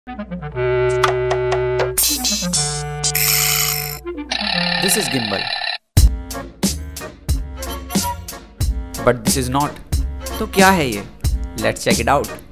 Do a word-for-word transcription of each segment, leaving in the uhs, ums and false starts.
This is gimbal, but this is not. तो क्या है ये? Let's check it out.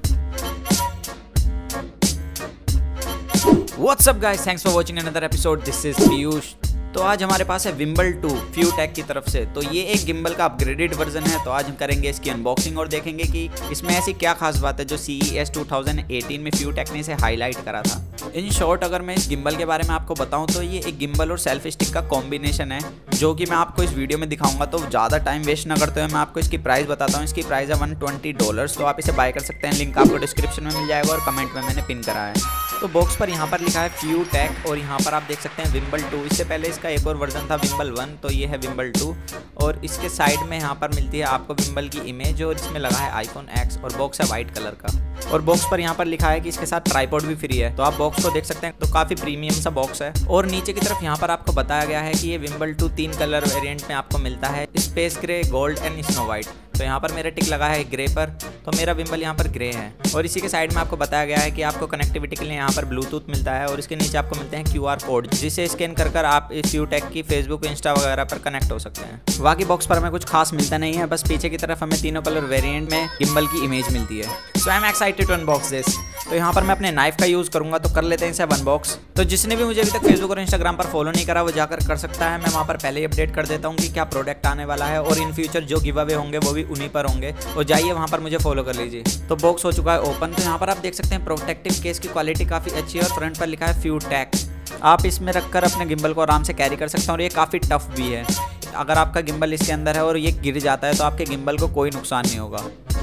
What's up guys? Thanks for watching another episode. This is Piyush. तो आज हमारे पास है विम्बल टू फ्यूटेक की तरफ से। तो ये एक गिम्बल का अपग्रेडेड वर्जन है। तो आज हम करेंगे इसकी अनबॉक्सिंग और देखेंगे कि इसमें ऐसी क्या खास बात है जो C E S two thousand eighteen में फ्यूटेक ने इसे हाईलाइट करा था। इन शॉर्ट अगर मैं इस गिम्बल के बारे में आपको बताऊं तो ये एक गिम्बल और सेल्फी स्टिक का कॉम्बिनेशन है, जो कि मैं आपको इस वीडियो में दिखाऊंगा। तो ज़्यादा टाइम वेस्ट ना करते हुए मैं आपको इसकी प्राइस बताता हूँ। इसकी प्राइस है वन ट्वेंटी डॉलर्स। तो आप इसे बाय कर सकते हैं, लिंक आपको डिस्क्रिप्शन में मिल जाएगा और कमेंट में मैंने पिन करा है। तो बॉक्स पर यहाँ पर लिखा है फ्यूटेक और यहाँ पर आप देख सकते हैं विम्बल टू। इससे पहले इसका एक और वर्जन था विम्बल वन, तो ये है विम्बल टू। और इसके साइड में यहाँ पर मिलती है आपको विम्बल की इमेज और इसमें लगा है आईफोन एक्स और बॉक्स है वाइट कलर का। और बॉक्स पर यहाँ पर लिखा है कि इसके साथ ट्राइपॉड भी फ्री है। तो आप बॉक्स को देख सकते हैं, तो काफ़ी प्रीमियम सा बॉक्स है। और नीचे की तरफ यहाँ पर आपको बताया गया है कि ये विम्बल टू तीन कलर वेरिएंट में आपको मिलता है, space grey, gold and snow white. तो यहाँ पर मेरा टिक लगा है ग्रे पर, तो मेरा विम्बल यहाँ पर ग्रे है। और इसी के साइड में आपको बताया गया है कि आपको कनेक्टिविटी के लिए यहाँ पर ब्लूटूथ मिलता है और इसके नीचे आपको मिलते हैं क्यू आर कोड, जिसे स्कैन कर कर आप इस फ्यूटेक की फेसबुक, इंस्टा वगैरह पर कनेक्ट हो सकते हैं। बाकी बॉक्स पर हमें कुछ खास मिलता नहीं है, बस पीछे की तरफ हमें तीनों कलर वेरिएंट में गिम्बल की इमेज मिलती है। So I am excited to unbox this. तो यहाँ पर मैं अपने नाइफ का यूज़ करूँगा, तो कर लेते हैं इसे अनबॉक्स। तो जिसने भी मुझे अभी तक फेसबुक और इंस्टाग्राम पर फॉलो नहीं करा वो जाकर कर सकता है। मैं वहाँ पर पहले ही अपडेट कर देता हूँ कि क्या प्रोडक्ट आने वाला है और इन फ्यूचर जो गिव अवे होंगे वो भी उन्हीं पर होंगे। और जाइए वहाँ पर मुझे फॉलो कर लीजिए। तो बॉक्स हो चुका है ओपन। तो यहाँ पर आप देख सकते हैं प्रोटेक्टिव केस की क्वालिटी काफ़ी अच्छी है और फ्रंट पर लिखा है फ्यूटेक। आप इसमें रखकर अपने गिम्बल को आराम से कैरी कर सकते हैं और ये काफ़ी टफ भी है। अगर आपका गिम्बल इसके अंदर है और ये गिर जाता है तो आपके गिम्बल को कोई नुकसान नहीं होगा।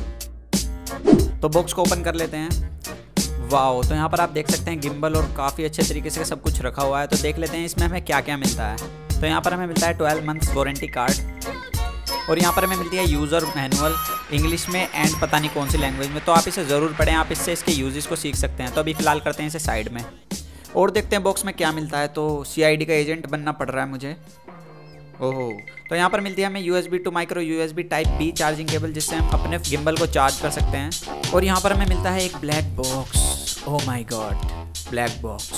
तो बॉक्स को ओपन कर लेते हैं। वाओ, तो यहाँ पर आप देख सकते हैं गिम्बल और काफ़ी अच्छे तरीके से सब कुछ रखा हुआ है। तो देख लेते हैं इसमें हमें क्या क्या मिलता है। तो यहाँ पर हमें मिलता है ट्वेल्व मंथ्स वारंटी कार्ड और यहाँ पर हमें मिलती है यूज़र मैनुअल इंग्लिश में एंड पता नहीं कौन सी लैंग्वेज में। तो आप इसे ज़रूर पढ़ें, आप इससे इसके यूजेस को सीख सकते हैं। तो अभी फ़िलहाल करते हैं इसे साइड में और देखते हैं बॉक्स में क्या मिलता है। तो सी आई डी का एजेंट बनना पड़ रहा है मुझे। ओहो, तो यहाँ पर मिलती है हमें U S B to micro U S B type B charging cable, जिससे हम अपने गिम्बल को चार्ज कर सकते हैं। और यहाँ पर हमें मिलता है एक black box. Oh my God, black box.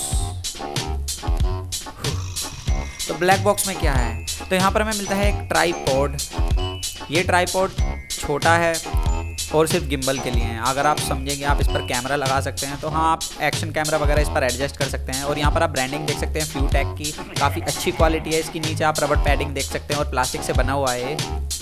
तो ब्लैक बॉक्स में क्या है? तो यहाँ पर हमें मिलता है एक ट्राइपॉड। ये ट्राइपॉड छोटा है और सिर्फ गिम्बल के लिए है। अगर आप समझेंगे आप इस पर कैमरा लगा सकते हैं, तो हाँ आप एक्शन कैमरा वगैरह इस पर एडजस्ट कर सकते हैं। और यहाँ पर आप ब्रांडिंग देख सकते हैं फ्यूटेक की, काफ़ी अच्छी क्वालिटी है इसकी। नीचे आप रबर पैडिंग देख सकते हैं और प्लास्टिक से बना हुआ है।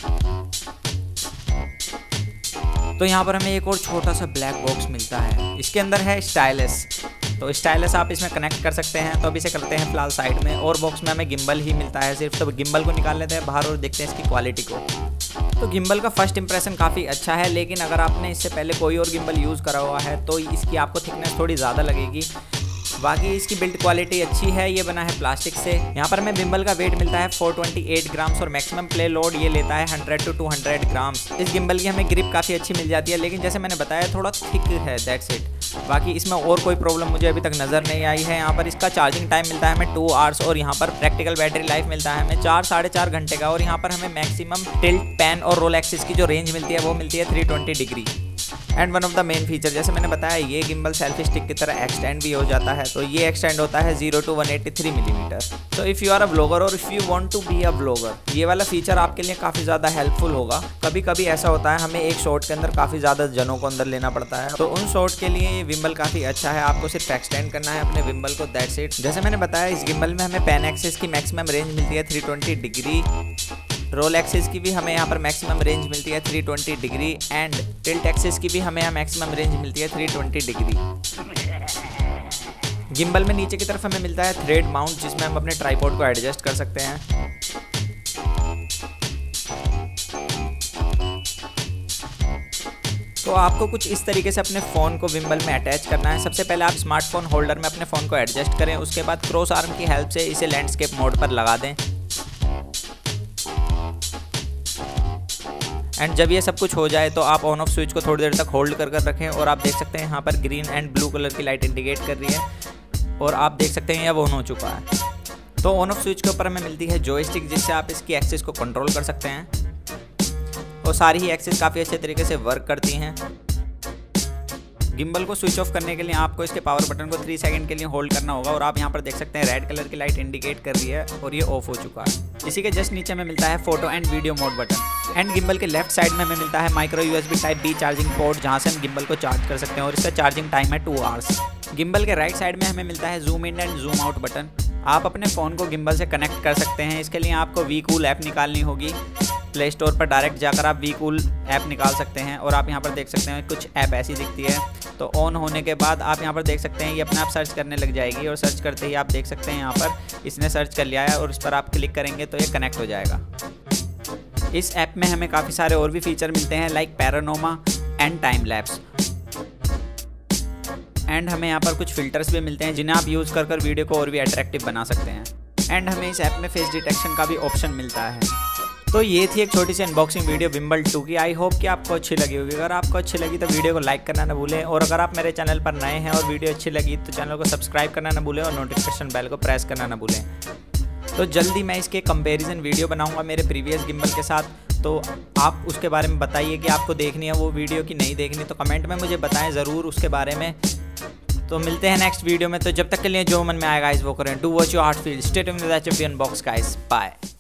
तो यहाँ पर हमें एक और छोटा सा ब्लैक बॉक्स मिलता है, इसके अंदर है स्टाइलस। तो स्टाइलस आप इसमें कनेक्ट कर सकते हैं। तो अभी इसे करते हैं फिलहाल साइड में। और बॉक्स में हमें गिम्बल ही मिलता है सिर्फ। तो गिम्बल को निकाल लेते हैं बाहर और देखते हैं इसकी क्वालिटी को। तो गिम्बल का फर्स्ट इंप्रेशन काफ़ी अच्छा है, लेकिन अगर आपने इससे पहले कोई और गिम्बल यूज़ करा हुआ है तो इसकी आपको थिकनेस थोड़ी ज़्यादा लगेगी। बाकी इसकी बिल्ड क्वालिटी अच्छी है। ये बना है प्लास्टिक से। यहाँ पर हमें गिम्बल का वेट मिलता है फोर ट्वेंटी एट ग्राम्स और मैक्सिमम प्ले लोड ये लेता है hundred to two hundred grams. इस गिम्बल की हमें ग्रिप काफ़ी अच्छी मिल जाती है, लेकिन जैसे मैंने बताया थोड़ा थिक है, दैट्स इट। बाकी इसमें और कोई प्रॉब्लम मुझे अभी तक नज़र नहीं आई है। यहाँ पर इसका चार्जिंग टाइम मिलता है हमें टू आवर्स और यहाँ पर प्रैक्टिकल बैटरी लाइफ मिलता है हमें चार साढ़े चार घंटे का। और यहाँ पर हमें मैक्सिमम टिल्ट, पैन और रोल एक्सिस की जो रेंज मिलती है वो मिलती है three twenty degree. And one of the main feature, जैसे मैंने बताया, ये गिम्बल सेल्फी स्टिक की तरह एक्सटेंड भी हो जाता है। तो ये एक्सटेंड होता है zero to one eighty three millimetre. तो if you are a blogger और if you want to be a blogger, ये वाला फीचर आपके लिए काफ़ी ज़्यादा हेल्पफुल होगा। कभी कभी ऐसा होता है हमें एक शॉट के अंदर काफ़ी ज़्यादा जनों को अंदर लेना पड़ता है, तो उन शॉट के लिए ये विम्बल काफ़ी अच्छा है। आपको सिर्फ एक्सटेंड करना है अपने विम्बल को, दैट्स इट। जैसे मैंने बताया इस गिम्बल में हमें पैन एक्सिस की मैक्सिमम रेंज मिलती है three twenty degree. Roll axis की भी हमें यहाँ पर मैक्सिमम रेंज मिलती है three twenty degree and tilt axis की भी हमें यहाँ मैक्सिमम रेंज मिलती है थ्री ट्वेंटी डिग्री। गिम्बल में नीचे की तरफ हमें मिलता है थ्रेड माउंट, जिसमें हम अपने ट्राइपॉड को एडजस्ट कर सकते हैं। तो आपको कुछ इस तरीके से अपने फ़ोन को विम्बल में अटैच करना है। सबसे पहले आप स्मार्टफोन होल्डर में अपने फ़ोन को एडजस्ट करें, उसके बाद क्रॉस आर्म की हेल्प से इसे लैंडस्केप मोड पर लगा दें। एंड जब ये सब कुछ हो जाए तो आप ऑन ऑफ स्विच को थोड़ी देर तक होल्ड कर कर रखें और आप देख सकते हैं यहाँ पर ग्रीन एंड ब्लू कलर की लाइट इंडिकेट कर रही है और आप देख सकते हैं अब ऑन हो चुका है। तो ऑन ऑफ स्विच के ऊपर हमें मिलती है जॉयस्टिक, जिससे आप इसकी एक्सिस को कंट्रोल कर सकते हैं और सारी ही एक्सिस काफ़ी अच्छे तरीके से वर्क करती हैं। गिम्बल को स्विच ऑफ करने के लिए आपको इसके पावर बटन को थ्री सेकंड के लिए होल्ड करना होगा और आप यहाँ पर देख सकते हैं रेड कलर की लाइट इंडिकेट कर रही है और ये ऑफ हो चुका है। इसी के जस्ट नीचे में मिलता है photo and video mode button. And gimbal के लेफ्ट साइड में हमें मिलता है micro USB type B charging port, जहाँ से हम गिम्बल को चार्ज कर सकते हैं और इसका चार्जिंग टाइम है टू आवर्स। गिम्बल के राइट साइड में हमें मिलता है zoom in and zoom out button. आप अपने फ़ोन को गिम्बल से कनेक्ट कर सकते हैं। इसके लिए आपको वी कूल ऐप निकालनी होगी। प्ले स्टोर पर डायरेक्ट जाकर आप वी कूल ऐप निकाल सकते हैं और आप यहाँ पर देख सकते हैं कुछ ऐप ऐसी दिखती है। तो ऑन होने के बाद आप यहाँ पर देख सकते हैं ये अपने आप सर्च करने लग जाएगी और सर्च करते ही आप देख सकते हैं यहाँ पर इसने सर्च कर लिया है और इस पर आप क्लिक करेंगे तो ये कनेक्ट हो जाएगा। इस ऐप में हमें काफ़ी सारे और भी फीचर मिलते हैं like panorama and time lapse. एंड हमें यहाँ पर कुछ फिल्टर्स भी मिलते हैं जिन्हें आप यूज़ कर कर वीडियो को और भी अट्रैक्टिव बना सकते हैं। एंड हमें इस ऐप में फेस डिटेक्शन का भी ऑप्शन मिलता है। तो ये थी एक छोटी सी अनबॉक्सिंग वीडियो विम्बल टू की। आई होप कि आपको अच्छी लगी होगी। अगर आपको अच्छी लगी तो वीडियो को लाइक करना ना भूलें और अगर आप मेरे चैनल पर नए हैं और वीडियो अच्छी लगी तो चैनल को सब्सक्राइब करना ना भूलें और नोटिफिकेशन बेल को प्रेस करना ना भूलें। तो जल्दी मैं इसके कंपैरिजन वीडियो बनाऊंगा मेरे प्रीवियस गिम्बल के साथ, तो आप उसके बारे में बताइए कि आपको देखनी है वो वीडियो कि नहीं देखनी, तो कमेंट में मुझे बताएं ज़रूर उसके बारे में। तो मिलते हैं नेक्स्ट वीडियो में। तो जब तक के लिए जो मन में आएगा गाइस वो करें। Do watch your heart feel, stay tuned with H F B unbox guys, bye.